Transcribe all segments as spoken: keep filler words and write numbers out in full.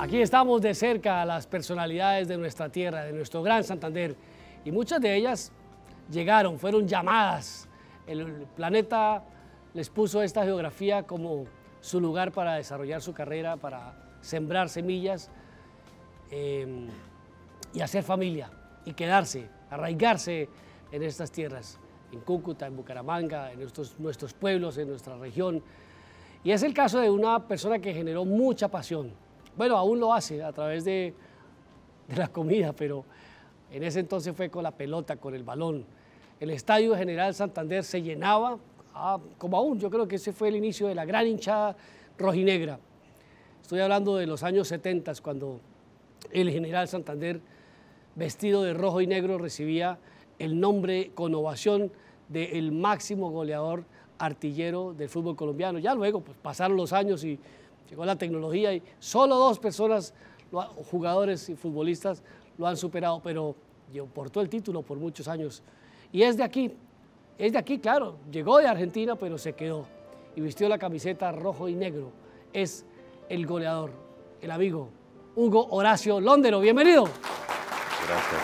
Aquí estamos de cerca a las personalidades de nuestra tierra, de nuestro gran Santander, y muchas de ellas llegaron, fueron llamadas. El planeta les puso esta geografía como su lugar para desarrollar su carrera, para sembrar semillas eh, y hacer familia y quedarse, arraigarse en estas tierras, en Cúcuta, en Bucaramanga, en nuestros, nuestros pueblos, en nuestra región. Y es el caso de una persona que generó mucha pasión. Bueno, aún lo hace a través de, de la comida, pero en ese entonces fue con la pelota, con el balón. El Estadio General Santander se llenaba, ah, como aún, yo creo que ese fue el inicio de la gran hinchada rojinegra. Estoy hablando de los años setenta, cuando el General Santander, vestido de rojo y negro, recibía el nombre con ovación del máximo goleador artillero del fútbol colombiano. Ya luego pues, pasaron los años y llegó la tecnología y solo dos personas, jugadores y futbolistas, lo han superado, pero portó el título por muchos años. Y es de aquí, es de aquí, claro, llegó de Argentina, pero se quedó y vistió la camiseta rojo y negro. Es el goleador, el amigo Hugo Horacio Londero. Bienvenido. Gracias.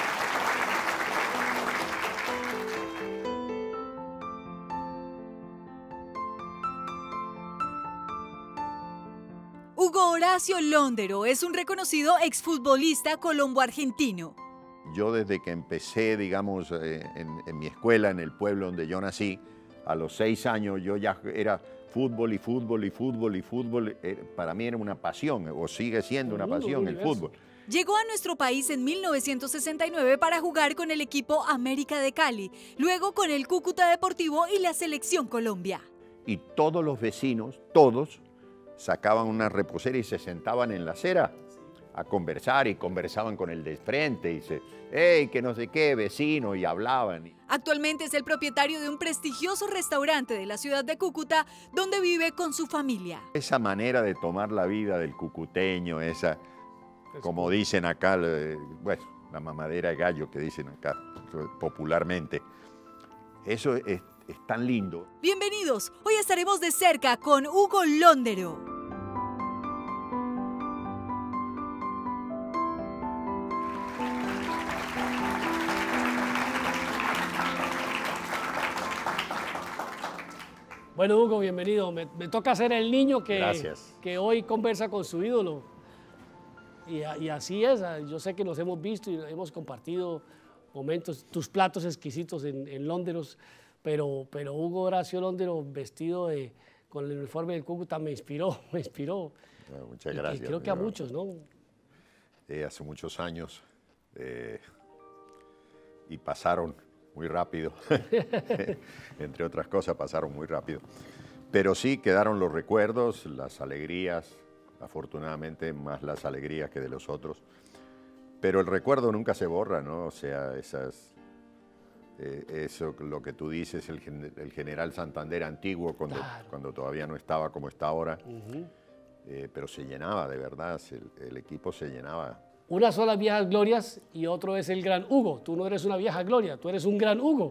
Hugo Horacio Londero es un reconocido exfutbolista colombo-argentino. Yo desde que empecé, digamos, eh, en, en mi escuela, en el pueblo donde yo nací, a los seis años yo ya era fútbol y fútbol y fútbol y fútbol. Eh, para mí era una pasión, o sigue siendo una pasión el fútbol. Llegó a nuestro país en mil novecientos sesenta y nueve para jugar con el equipo América de Cali, luego con el Cúcuta Deportivo y la Selección Colombia. Y todos los vecinos, todos, sacaban una reposera y se sentaban en la acera a conversar y conversaban con el de frente y se, hey, que no sé qué, vecino, y hablaban. Actualmente es el propietario de un prestigioso restaurante de la ciudad de Cúcuta, donde vive con su familia. Esa manera de tomar la vida del cucuteño, esa, como dicen acá, bueno, la mamadera de gallo que dicen acá popularmente, eso es, es tan lindo. Bienvenidos, hoy estaremos de cerca con Hugo Londero. Bueno, Hugo, bienvenido. Me, me toca ser el niño que, que hoy conversa con su ídolo. Y, y así es, yo sé que nos hemos visto y hemos compartido momentos, tus platos exquisitos en, en Londeros, pero, pero Hugo Horacio Londero vestido de, con el uniforme del Cúcuta me inspiró, me inspiró. Bueno, muchas gracias. Y creo que a muchos, ¿no? Eh, hace muchos años eh, y pasaron muy rápido, entre otras cosas pasaron muy rápido, pero sí quedaron los recuerdos, las alegrías, afortunadamente más las alegrías que de los otros, pero el recuerdo nunca se borra, ¿no? O sea, esas, eh, eso, lo que tú dices, el, el General Santander antiguo, cuando, claro. cuando todavía no estaba como está ahora, uh-huh. eh, pero se llenaba, de verdad, el, el equipo se llenaba. Una son las viejas glorias y otro es el gran Hugo. Tú no eres una vieja gloria, tú eres un gran Hugo.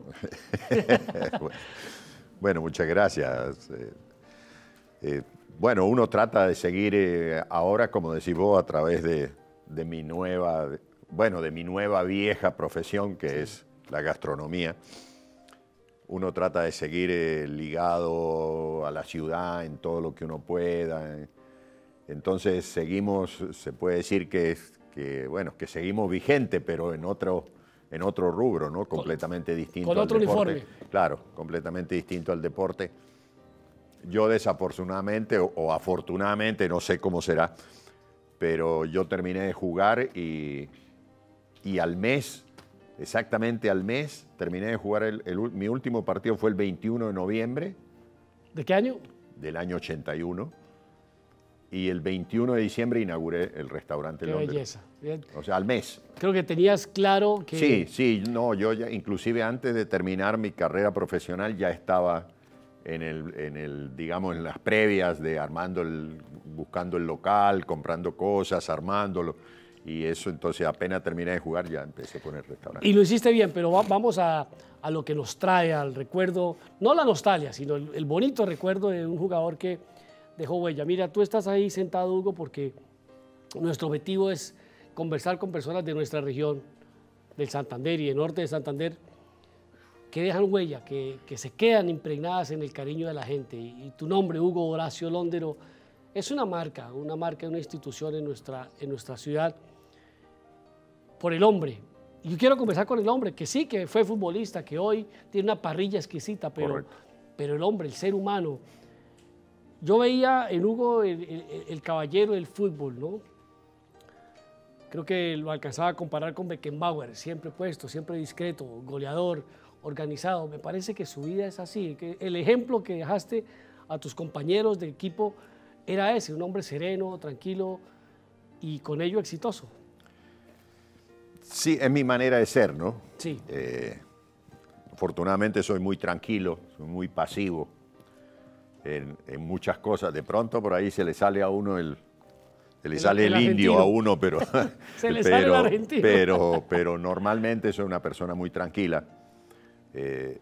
Bueno, muchas gracias. Eh, eh, bueno, uno trata de seguir eh, ahora, como decís vos, a través de, de mi nueva, de, bueno, de mi nueva vieja profesión, que sí. es la gastronomía. Uno trata de seguir eh, ligado a la ciudad en todo lo que uno pueda. Entonces seguimos, se puede decir que es que, bueno, que seguimos vigente, pero en otro, en otro rubro, ¿no? Completamente con, distinto con al otro deporte. Uniforme. Claro, completamente distinto al deporte. Yo desafortunadamente, o, o afortunadamente, no sé cómo será, pero yo terminé de jugar y, y al mes, exactamente al mes, terminé de jugar, el, el, mi último partido fue el veintiuno de noviembre. ¿De qué año? Del año ochenta y uno. Y el veintiuno de diciembre inauguré el restaurante Londres. Qué belleza. Bien. O sea, al mes. Creo que tenías claro que... Sí, sí, no, yo ya, inclusive antes de terminar mi carrera profesional ya estaba en el, en el, digamos, en las previas de armando el, buscando el local, comprando cosas, armándolo. Y eso, entonces apenas terminé de jugar ya empecé con el restaurante. Y lo hiciste bien, pero va, vamos a, a lo que nos trae, al recuerdo, no la nostalgia, sino el, el bonito recuerdo de un jugador que dejó huella. Mira, tú estás ahí sentado, Hugo, porque nuestro objetivo es conversar con personas de nuestra región, del Santander y del norte de Santander, que dejan huella, que, que se quedan impregnadas en el cariño de la gente. Y, y tu nombre, Hugo Horacio Londero, es una marca, una marca, una institución en nuestra, en nuestra ciudad, por el hombre. Y yo quiero conversar con el hombre, que sí, que fue futbolista, que hoy tiene una parrilla exquisita, pero, pero el hombre, el ser humano. Yo veía en Hugo el, el, el caballero del fútbol, ¿no? Creo que lo alcanzaba a comparar con Beckenbauer, siempre puesto, siempre discreto, goleador, organizado. Me parece que su vida es así, que el ejemplo que dejaste a tus compañeros de equipo era ese, un hombre sereno, tranquilo y con ello exitoso. Sí, es mi manera de ser, ¿no? Sí. Eh, afortunadamente soy muy tranquilo, soy muy pasivo en, en muchas cosas. De pronto por ahí se le sale a uno el... Se le el, sale el, el indio a uno, pero, se le pero, sale el argentino. pero, pero normalmente soy una persona muy tranquila. Eh,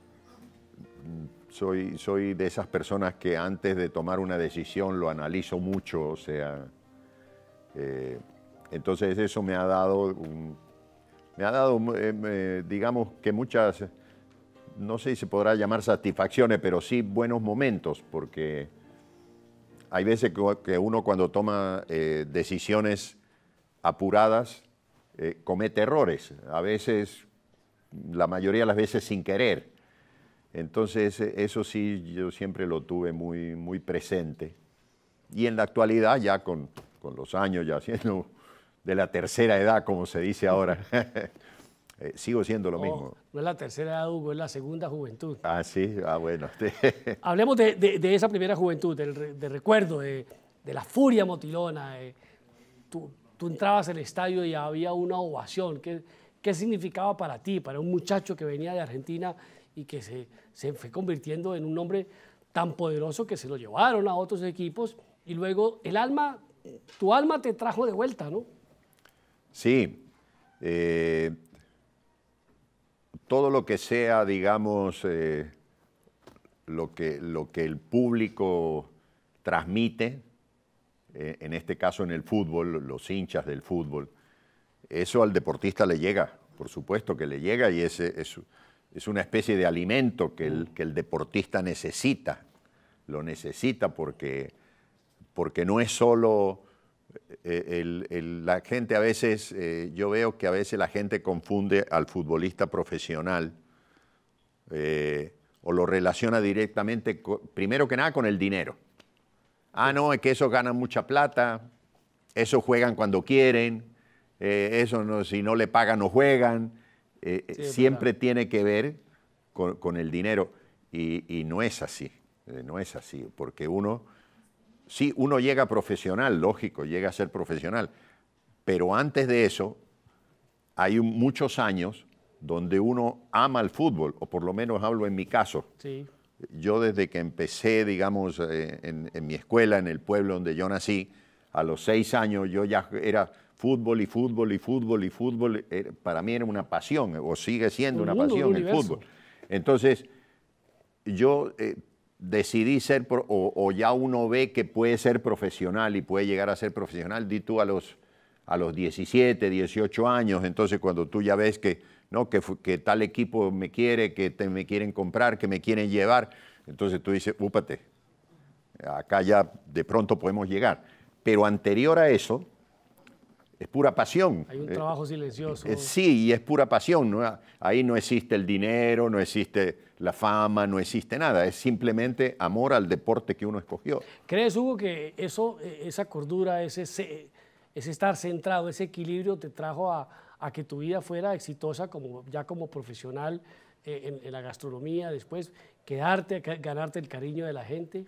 soy, soy de esas personas que antes de tomar una decisión lo analizo mucho, o sea, eh, entonces eso me ha dado, un, me ha dado eh, eh, digamos que muchas, no sé si se podrá llamar satisfacciones, pero sí buenos momentos, porque hay veces que uno cuando toma eh, decisiones apuradas eh, comete errores, a veces, la mayoría de las veces sin querer. Entonces eso sí yo siempre lo tuve muy, muy presente. Y en la actualidad ya con, con los años, ya siendo de la tercera edad como se dice ahora, eh, sigo siendo lo no, mismo. No es la tercera edad, Hugo, es la segunda juventud. Ah, sí, ah, bueno. Hablemos de, de, de esa primera juventud, del de recuerdo, de, de la furia motilona. Eh. Tú, tú entrabas al estadio y había una ovación. ¿Qué, qué significaba para ti, para un muchacho que venía de Argentina y que se, se fue convirtiendo en un hombre tan poderoso que se lo llevaron a otros equipos y luego el alma, tu alma te trajo de vuelta, ¿no? Sí. Eh, todo lo que sea, digamos, eh, lo, que, lo que el público transmite, eh, en este caso en el fútbol, los hinchas del fútbol, eso al deportista le llega, por supuesto que le llega y es, es, es una especie de alimento que el, que el deportista necesita, lo necesita porque, porque no es solo... El, el, la gente a veces, eh, yo veo que a veces la gente confunde al futbolista profesional eh, o lo relaciona directamente, con, primero que nada, con el dinero. Ah, no, es que esos ganan mucha plata, esos juegan cuando quieren, eh, eso no, si no le pagan no juegan. Eh, sí, siempre verdad. Tiene que ver con, con el dinero y, y no es así, eh, no es así, porque uno... Sí, uno llega profesional, lógico, llega a ser profesional, pero antes de eso hay un, muchos años donde uno ama el fútbol, o por lo menos hablo en mi caso. Sí. Yo desde que empecé, digamos, eh, en, en mi escuela, en el pueblo donde yo nací, a los seis años yo ya era fútbol y fútbol y fútbol y fútbol. Era, para mí era una pasión, o sigue siendo un una mundo, pasión un el fútbol. Entonces, yo... Eh, decidí ser, pro, o, o ya uno ve que puede ser profesional y puede llegar a ser profesional, di tú a los, a los diecisiete, dieciocho años, entonces cuando tú ya ves que, no, que, que tal equipo me quiere, que te, me quieren comprar, que me quieren llevar, entonces tú dices, úpate, acá ya de pronto podemos llegar. Pero anterior a eso, es pura pasión. Hay un trabajo silencioso. Eh, sí, y es pura pasión, ¿no? Ahí no existe el dinero, no existe la fama, no existe nada, es simplemente amor al deporte que uno escogió. ¿Crees, Hugo, que eso, esa cordura, ese, ese estar centrado, ese equilibrio te trajo a, a que tu vida fuera exitosa como, ya como profesional en, en la gastronomía, después quedarte, ganarte el cariño de la gente?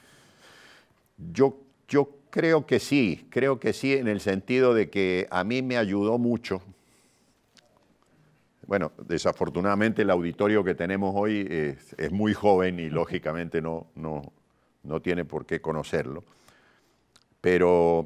Yo, yo creo que sí, creo que sí en el sentido de que a mí me ayudó mucho. Bueno, desafortunadamente el auditorio que tenemos hoy es, es muy joven y lógicamente no, no, no tiene por qué conocerlo. Pero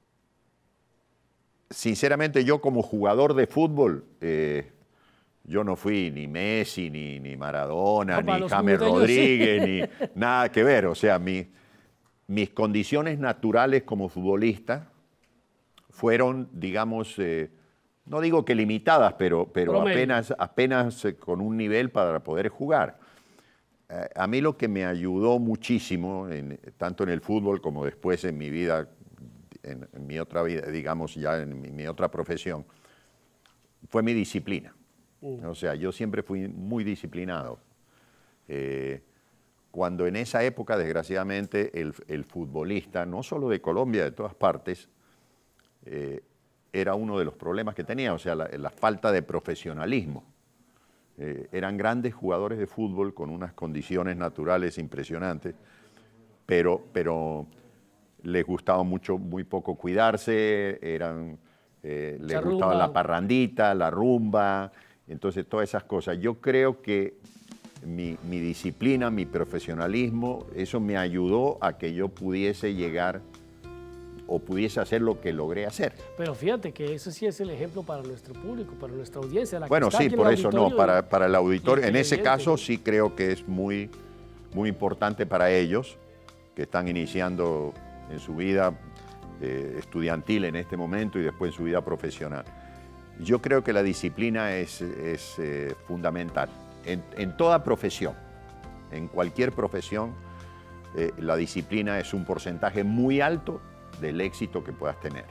sinceramente yo como jugador de fútbol, eh, yo no fui ni Messi, ni, ni Maradona, no, ni James Rodríguez, sí. Ni nada que ver. O sea, mi, mis condiciones naturales como futbolista fueron, digamos, eh, no digo que limitadas, pero, pero apenas, apenas eh, con un nivel para poder jugar. Eh, a mí lo que me ayudó muchísimo, en, tanto en el fútbol como después en mi vida, en, en mi otra vida, digamos ya en mi, mi otra profesión, fue mi disciplina. Uh. O sea, yo siempre fui muy disciplinado. Eh, cuando en esa época, desgraciadamente, el, el futbolista, no solo de Colombia, de todas partes, eh, era uno de los problemas que tenía, o sea, la, la falta de profesionalismo. Eh, eran grandes jugadores de fútbol con unas condiciones naturales impresionantes, pero, pero les gustaba mucho, muy poco cuidarse, eran, eh, les la gustaba rumba. La parrandita, la rumba, entonces todas esas cosas. Yo creo que Mi, mi disciplina, mi profesionalismo, eso me ayudó a que yo pudiese llegar o pudiese hacer lo que logré hacer. Pero fíjate que eso sí es el ejemplo para nuestro público, para nuestra audiencia. La bueno, que está sí, aquí por en el eso no, para, para el auditorio, en ese caso ¿sí? sí creo que es muy, muy importante para ellos, que están iniciando en su vida eh, estudiantil en este momento y después en su vida profesional. Yo creo que la disciplina es, es eh, fundamental. En, en toda profesión, en cualquier profesión, eh, la disciplina es un porcentaje muy alto del éxito que puedas tener.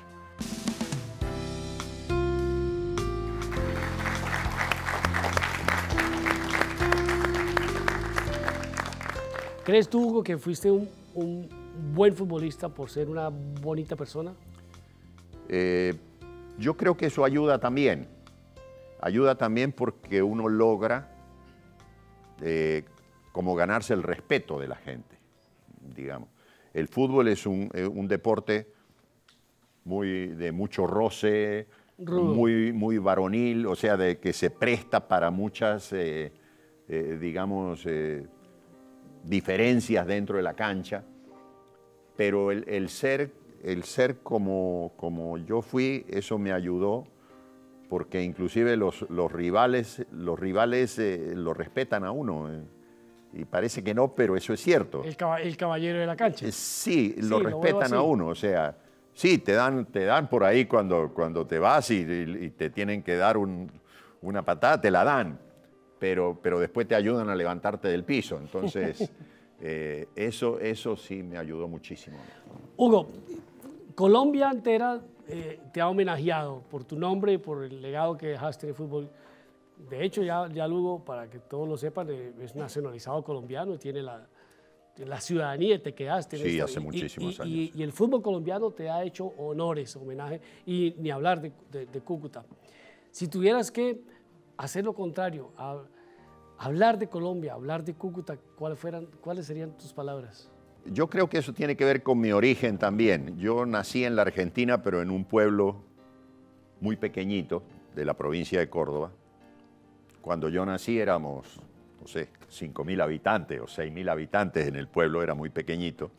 ¿Crees tú, Hugo, que fuiste un, un buen futbolista por ser una bonita persona? Eh, yo creo que eso ayuda también. Ayuda también porque uno logra Eh, como ganarse el respeto de la gente, digamos. El fútbol es un, eh, un deporte muy, de mucho roce, muy, muy varonil, o sea, de que se presta para muchas, eh, eh, digamos, eh, diferencias dentro de la cancha, pero el, el ser, el ser como, como yo fui, eso me ayudó, porque inclusive los, los rivales, los rivales eh, lo respetan a uno. Eh, y parece que no, pero eso es cierto. El, cab el caballero de la cancha. Eh, sí, sí, lo respetan lo a uno. O sea, sí, te dan, te dan por ahí cuando, cuando te vas y, y, y te tienen que dar un, una patada, te la dan. Pero, pero después te ayudan a levantarte del piso. Entonces, eh, eso, eso sí me ayudó muchísimo. Hugo, Colombia entera eh, te ha homenajeado por tu nombre y por el legado que dejaste en el fútbol. De hecho, ya, ya Hugo, para que todos lo sepan, eh, es nacionalizado colombiano y tiene la, la ciudadanía y te quedaste. Sí, en hace y, muchísimos y, años. Y, y el fútbol colombiano te ha hecho honores, homenaje, y ni hablar de, de, de Cúcuta. Si tuvieras que hacer lo contrario, a, hablar de Colombia, hablar de Cúcuta, ¿cuáles, fueran, ¿cuáles serían tus palabras? Yo creo que eso tiene que ver con mi origen también. Yo nací en la Argentina, pero en un pueblo muy pequeñito de la provincia de Córdoba. Cuando yo nací éramos, no sé, cinco mil habitantes o seis mil habitantes en el pueblo, era muy pequeñito.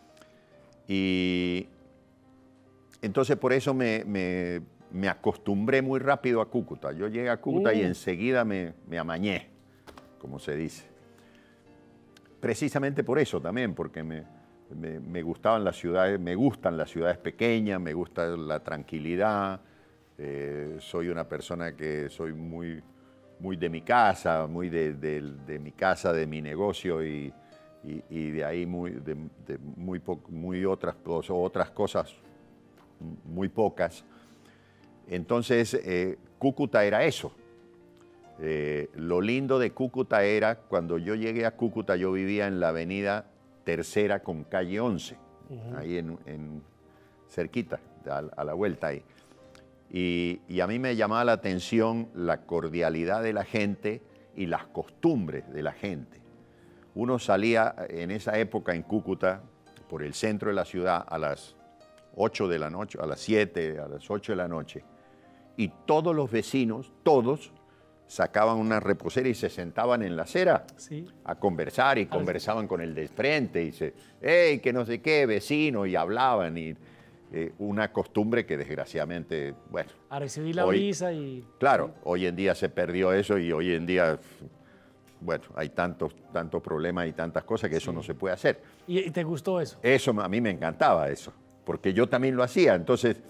Y entonces por eso me, me, me acostumbré muy rápido a Cúcuta. Yo llegué a Cúcuta mm. y enseguida me, me amañé, como se dice. Precisamente por eso también, porque me, me, me gustaban las ciudades, me gustan las ciudades pequeñas, me gusta la tranquilidad. Eh, soy una persona que soy muy, muy de mi casa, muy de, de, de mi casa, de mi negocio y, y, y de ahí muy, de, de muy, po, muy otras, cosas, otras cosas, muy pocas. Entonces, eh, Cúcuta era eso. Eh, lo lindo de Cúcuta era, cuando yo llegué a Cúcuta, yo vivía en la avenida Tercera con calle once, uh-huh. ahí en, en cerquita, a, a la vuelta ahí. Y, y a mí me llamaba la atención la cordialidad de la gente y las costumbres de la gente. Uno salía en esa época en Cúcuta, por el centro de la ciudad, a las ocho de la noche, a las siete, a las ocho de la noche, y todos los vecinos, todos, sacaban una reposera y se sentaban en la acera sí. a conversar y conversaban con el de frente y se, hey, que no sé qué, vecino, y hablaban. Y, eh, una costumbre que desgraciadamente, bueno. A recibir la hoy, brisa y... Claro, hoy en día se perdió eso y hoy en día, bueno, hay tantos, tantos problemas y tantas cosas que eso sí. no se puede hacer. ¿Y te gustó eso? Eso, a mí me encantaba eso, porque yo también lo hacía. Entonces,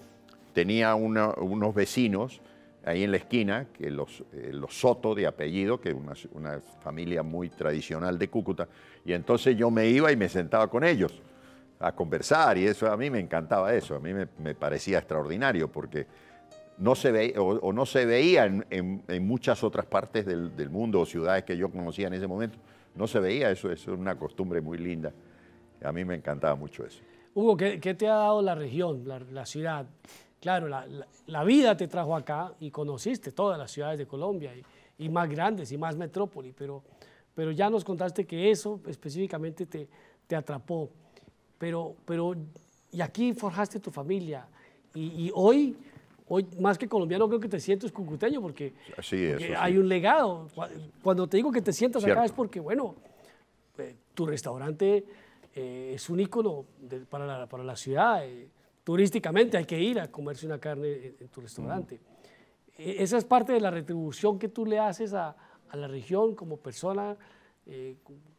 tenía una, unos vecinos ahí en la esquina, que los, eh, los Soto de apellido, que es una, una familia muy tradicional de Cúcuta, y entonces yo me iba y me sentaba con ellos a conversar, y eso a mí me encantaba eso, a mí me, me parecía extraordinario, porque no se veía, o, o no se veía en, en, en muchas otras partes del, del mundo o ciudades que yo conocía en ese momento, no se veía eso, eso es una costumbre muy linda, a mí me encantaba mucho eso. Hugo, ¿qué, qué te ha dado la región, la, la ciudad? Claro, la, la, la vida te trajo acá y conociste todas las ciudades de Colombia y, y más grandes y más metrópoli, pero, pero ya nos contaste que eso específicamente te, te atrapó. Pero, pero, y aquí forjaste tu familia y, y hoy, hoy, más que colombiano, creo que te sientes cucuteño porque, sí, eso, porque sí. hay un legado. Cuando te digo que te sientas Cierto. acá es porque, bueno, eh, tu restaurante eh, es un ícono de, para, la, para la ciudad. Eh, turísticamente hay que ir a comerse una carne en, en tu restaurante. Mm. Eh, esa es parte de la retribución que tú le haces a, a la región como persona. Eh,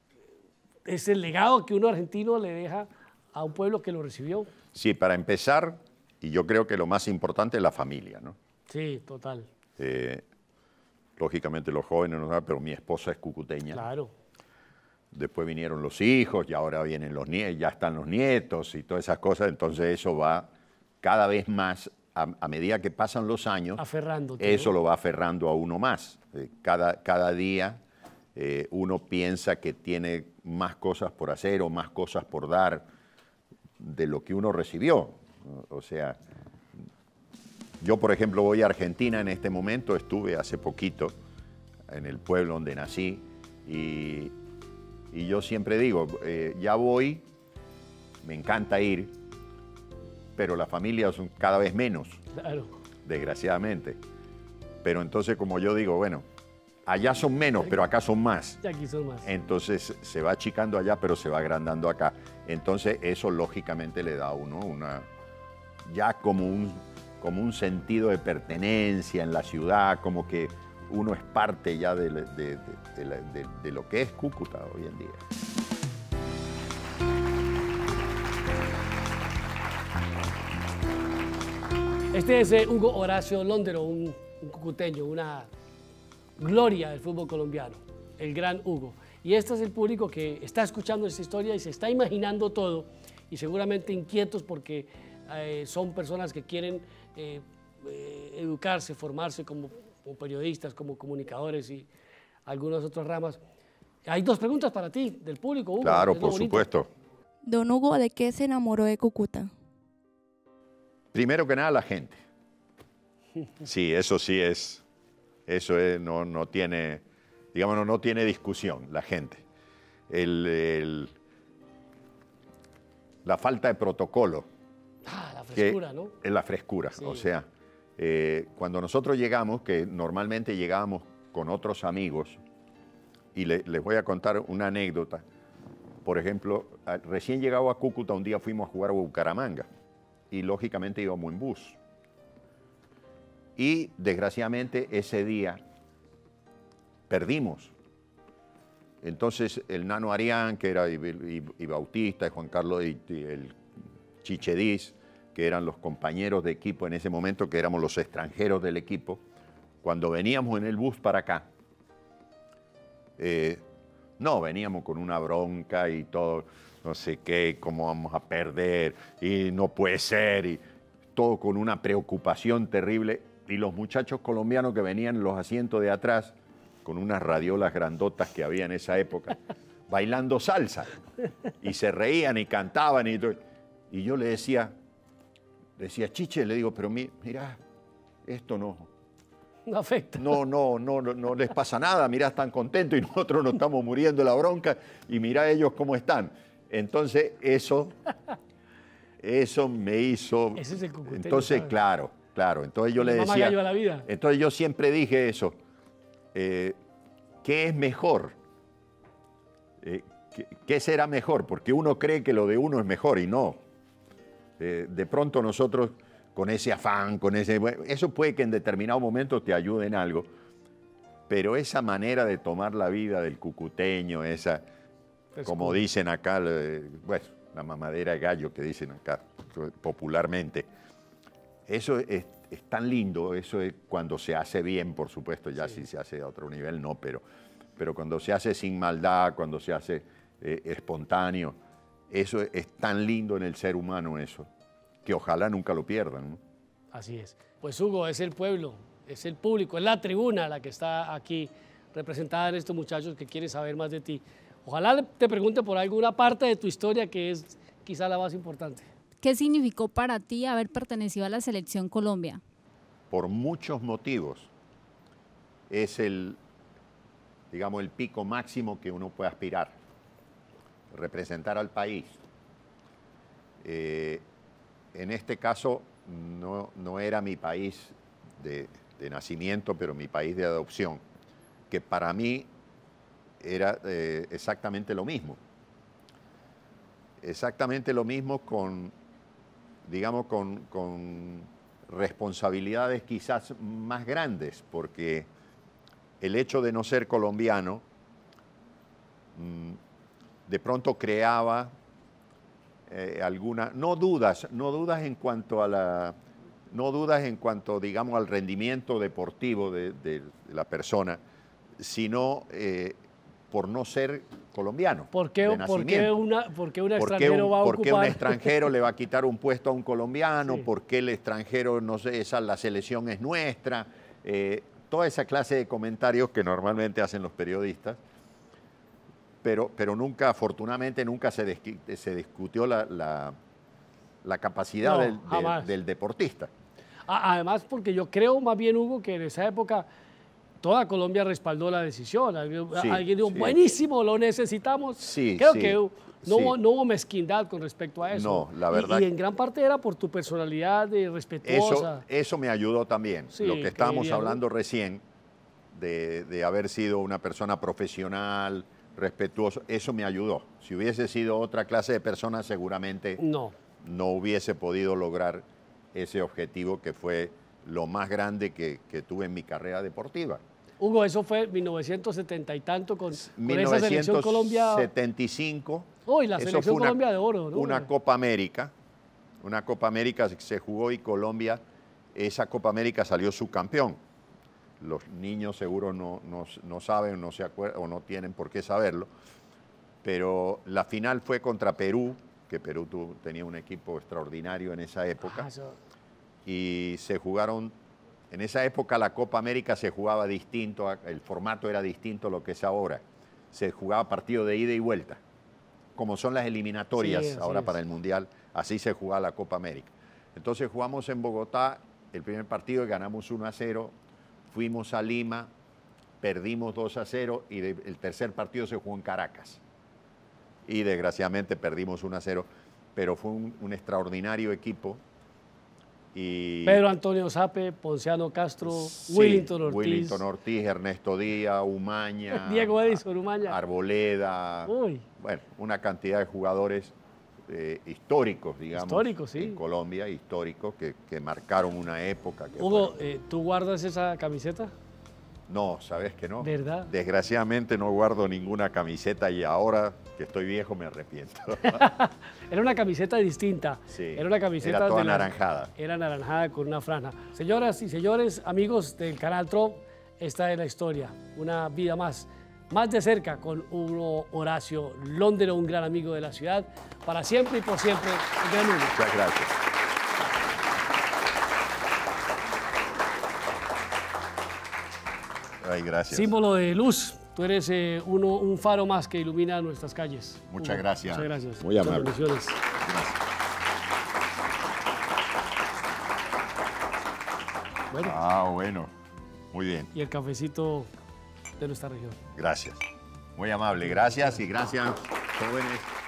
es el legado que uno argentino le deja a un pueblo que lo recibió. Sí, para empezar, y yo creo que lo más importante es la familia, ¿no? Sí, total. Eh, lógicamente los jóvenes no saben, pero mi esposa es cucuteña. Claro. Después vinieron los hijos y ahora vienen los nietos, ya están los nietos y todas esas cosas, entonces eso va cada vez más, a, a medida que pasan los años, aferrándote, eso ¿no? lo va aferrando a uno más. Eh, cada, cada día eh, uno piensa que tiene más cosas por hacer o más cosas por dar de lo que uno recibió. O sea, yo por ejemplo voy a Argentina en este momento, estuve hace poquito en el pueblo donde nací y, y yo siempre digo, eh, ya voy, me encanta ir, pero las familias son cada vez menos, claro, desgraciadamente. Pero entonces como yo digo, bueno, allá son menos, pero acá son más. Y aquí son más. Entonces se va achicando allá, pero se va agrandando acá. Entonces eso lógicamente le da a uno una, ya como un, como un sentido de pertenencia en la ciudad, como que uno es parte ya de, de, de, de, de, de lo que es Cúcuta hoy en día. Este es eh, Hugo Horacio Londero, un, un cucuteño, una gloria del fútbol colombiano, el gran Hugo. Y este es el público que está escuchando esta historia y se está imaginando todo y seguramente inquietos porque eh, son personas que quieren eh, eh, educarse, formarse como, como periodistas, como comunicadores y algunas otras ramas. Hay dos preguntas para ti, del público, Hugo. Claro, por supuesto. Don Hugo, ¿de qué se enamoró de Cúcuta? Primero que nada, la gente. Sí, eso sí es, eso es, no, no tiene, digamos, no, no tiene discusión, la gente. El, el, la falta de protocolo. Ah, la frescura, que, ¿no? Es la frescura, sí. O sea, eh, cuando nosotros llegamos, que normalmente llegábamos con otros amigos, y le, les voy a contar una anécdota. Por ejemplo, a, recién llegado a Cúcuta, un día fuimos a jugar a Bucaramanga, y lógicamente íbamos en bus. Y desgraciadamente ese día perdimos. Entonces el Nano Arián, que era y, y, y Bautista, y Juan Carlos y, y el Chiche Diz, que eran los compañeros de equipo en ese momento, que éramos los extranjeros del equipo, cuando veníamos en el bus para acá, eh, no, veníamos con una bronca y todo, no sé qué, cómo vamos a perder, y no puede ser, y todo con una preocupación terrible. Y los muchachos colombianos que venían en los asientos de atrás, con unas radiolas grandotas que había en esa época, bailando salsa. Y se reían y cantaban. Y, todo. Y yo le decía, le decía, Chiche, le digo, pero mi, mira, esto no... No afecta. No, no, no, no, no les pasa nada, mirá, están contentos y nosotros nos estamos muriendo de la bronca y mirá ellos cómo están. Entonces, eso, eso me hizo... Ese es el cucuteño, entonces, ¿sabes? claro, claro. Entonces yo le Mamá decía... gallo a la vida. Entonces yo siempre dije eso. Eh, ¿Qué es mejor? Eh, ¿qué, ¿Qué será mejor? Porque uno cree que lo de uno es mejor y no. Eh, de pronto nosotros, con ese afán, con ese... Bueno, eso puede que en determinado momento te ayude en algo, pero esa manera de tomar la vida del cucuteño, esa... Pues como cool. dicen acá, bueno, la mamadera de gallo que dicen acá popularmente, eso es, es tan lindo, eso es cuando se hace bien, por supuesto, ya sí. Si se hace a otro nivel, no, pero, pero cuando se hace sin maldad, cuando se hace eh, espontáneo, eso es, es tan lindo en el ser humano eso, que ojalá nunca lo pierdan, ¿no? Así es. Pues Hugo, es el pueblo, es el público, es la tribuna la que está aquí representada en estos muchachos que quieren saber más de ti. Ojalá te pregunte por alguna parte de tu historia que es quizá la más importante. ¿Qué significó para ti haber pertenecido a la Selección Colombia? Por muchos motivos. Es el, digamos, el pico máximo que uno puede aspirar. Representar al país. Eh, en este caso, no, no era mi país de, de nacimiento, pero mi país de adopción, que para mí era eh, exactamente lo mismo. Exactamente lo mismo con, digamos, con, con responsabilidades quizás más grandes, porque el hecho de no ser colombiano mmm, de pronto creaba eh, alguna, no dudas, no dudas en cuanto a la, no dudas en cuanto, digamos, al rendimiento deportivo de, de, de la persona, sino eh, por no ser colombiano. ¿Por qué, de ¿por qué, una, por qué un extranjero un, va a ¿Por qué un ocupar? extranjero le va a quitar un puesto a un colombiano? Sí. ¿Por qué el extranjero, no sé, esa, la selección es nuestra? Eh, toda esa clase de comentarios que normalmente hacen los periodistas, pero, pero nunca, afortunadamente, nunca se, se discutió la, la, la capacidad No, del, del, del deportista. Además, porque yo creo más bien, Hugo, que en esa época toda Colombia respaldó la decisión. Sí, Alguien dijo, sí. buenísimo, lo necesitamos. Sí, creo sí, que no, sí. hubo, no hubo mezquindad con respecto a eso. No, la verdad. Y, y en gran parte era por tu personalidad de respetuosa. Eso, eso me ayudó también. Sí, lo que estábamos creía, hablando ¿no? recién, de, de haber sido una persona profesional, respetuoso, eso me ayudó. Si hubiese sido otra clase de persona, seguramente no, no hubiese podido lograr ese objetivo que fue lo más grande que, que tuve en mi carrera deportiva. Hugo, eso fue en mil novecientos setenta y tanto con, con esa selección Colombia. mil novecientos setenta y cinco. Oh, y la selección una, Colombia de oro, ¿no? Una Copa América, una Copa América que se jugó y Colombia, esa Copa América salió subcampeón. Los niños seguro no, no, no saben, no se acuerdan o no tienen por qué saberlo, pero la final fue contra Perú, que Perú tuvo, tenía un equipo extraordinario en esa época, ah, eso... y se jugaron, en esa época la Copa América se jugaba distinto, el formato era distinto a lo que es ahora, se jugaba partido de ida y vuelta, como son las eliminatorias sí, ahora es. Para el Mundial, así se jugaba la Copa América. Entonces jugamos en Bogotá el primer partido y ganamos uno a cero, fuimos a Lima, perdimos dos a cero y de, el tercer partido se jugó en Caracas. Y desgraciadamente perdimos uno a cero, pero fue un, un extraordinario equipo. Y Pedro Antonio Sape, Ponciano Castro, sí, Willington Ortiz. Willington Ortiz, Ernesto Díaz, Umaña. Diego Edison Umaña. Arboleda. Uy. Bueno, una cantidad de jugadores eh, históricos, digamos. Históricos, sí. En Colombia, históricos, que, que marcaron una época. Que Hugo, eh, ¿tú guardas esa camiseta? No, ¿sabes que no? ¿Verdad? Desgraciadamente no guardo ninguna camiseta y ahora que estoy viejo me arrepiento. Era una camiseta distinta. Sí, era una camiseta era toda de la, anaranjada. Era anaranjada con una franja. Señoras y señores, amigos del canal Tro, esta es la historia. Una vida más, más de cerca con Hugo Horacio Londero, un gran amigo de la ciudad. Para siempre y por siempre, el gran Hugo. Muchas gracias. Ay, gracias. Símbolo de luz. Tú eres eh, uno, un faro más que ilumina nuestras calles. Muchas Hugo. gracias. Muchas gracias. Muy amable. Muchas bendiciones. Gracias. Bueno. Ah, bueno. Muy bien. Y el cafecito de nuestra región. Gracias. Muy amable. Gracias y gracias, jóvenes.